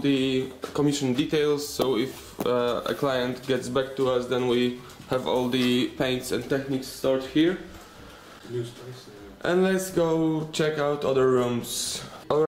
the commission details, so if a client gets back to us, then we have all the paints and techniques stored here. And let's go check out other rooms.